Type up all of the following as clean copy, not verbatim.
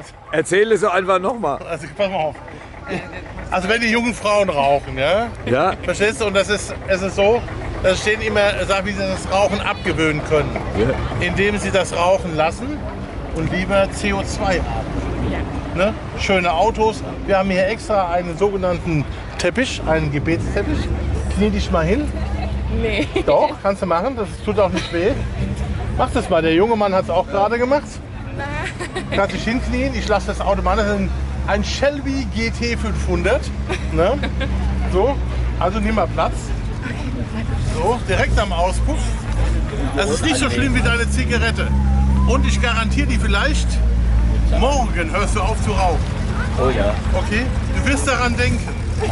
Erzähl es so einfach nochmal. Also pass mal auf. Also wenn die jungen Frauen rauchen, ja? Ja? Verstehst du? Und es ist so, da stehen immer, wie sie das Rauchen abgewöhnen können. Ja. Indem sie das Rauchen lassen und lieber CO2 atmen. Ne? Schöne Autos. Wir haben hier extra einen sogenannten Teppich, einen Gebetsteppich. Knie dich mal hin. Nee. Doch, kannst du machen. Das tut auch nicht weh. Mach das mal. Der junge Mann hat es auch gerade gemacht. Kannst dich hinknien. Ich lasse das Auto machen. Das ist ein Shelby GT 500. Ne? So, also nimm mal Platz. So, direkt am Auspuff. Das ist nicht so schlimm wie deine Zigarette. Und ich garantiere dir, vielleicht morgen hörst du auf zu rauchen. Oh ja. Okay? Du wirst daran denken.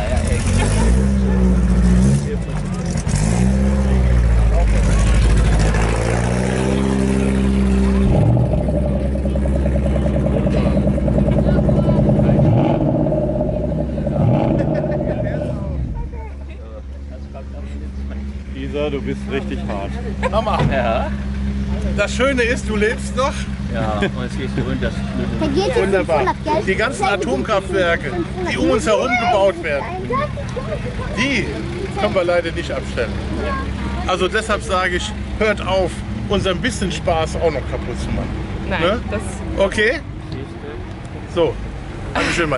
Isa, du bist richtig hart. Hammer. Ja. Das Schöne ist, du lebst noch. Ja, und es geht so runter. Da geht jetzt Wunderbar. 500 Geld. Die ganzen Atomkraftwerke, die um uns herum gebaut werden, die können wir leider nicht abstellen. Also deshalb sage ich, hört auf, unseren bisschen Spaß auch noch kaputt zu machen. Nein, Ne? das Okay? So, Dankeschön.